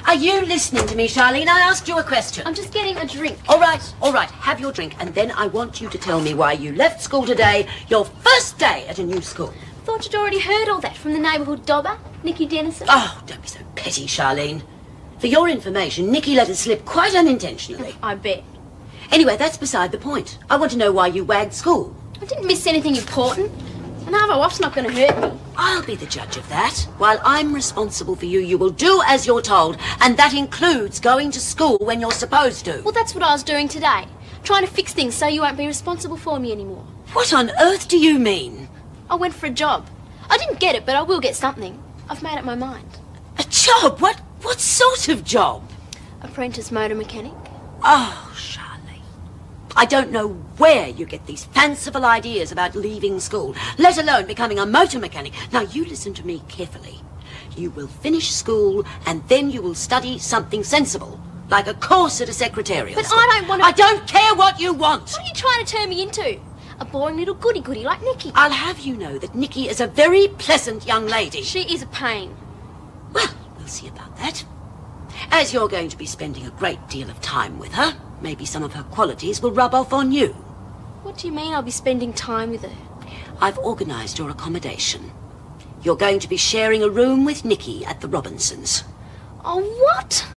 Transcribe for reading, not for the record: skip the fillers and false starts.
Are you listening to me, Charlene? I asked you a question. I'm just getting a drink. All right. Have your drink, and then I want you to tell me why you left school today, your first day at a new school. Thought you'd already heard all that from the neighbourhood dobber, Nicky Dennison. Oh, don't be so petty, Charlene. For your information, Nicky let it slip quite unintentionally. I bet. Anyway, that's beside the point. I want to know why you wagged school. I didn't miss anything important. And Arvo off's not going to hurt me. I'll be the judge of that. While I'm responsible for you, you will do as you're told, and that includes going to school when you're supposed to. Well, that's what I was doing today. Trying to fix things so you won't be responsible for me anymore. What on earth do you mean? I went for a job. I didn't get it, but I will get something. I've made up my mind. A job? What sort of job? Apprentice motor mechanic. Oh, Charlene. I don't know where you get these fanciful ideas about leaving school, let alone becoming a motor mechanic. Now, you listen to me carefully. You will finish school, and then you will study something sensible, like a course at a secretarial But school. I don't want to... I don't care what you want. What are you trying to turn me into? A boring little goody-goody like Nicky. I'll have you know that Nicky is a very pleasant young lady. She is a pain. Well, we'll see about that. As you're going to be spending a great deal of time with her, maybe some of her qualities will rub off on you. What do you mean I'll be spending time with her? I've organised your accommodation. You're going to be sharing a room with Nicky at the Robinsons. Oh, what?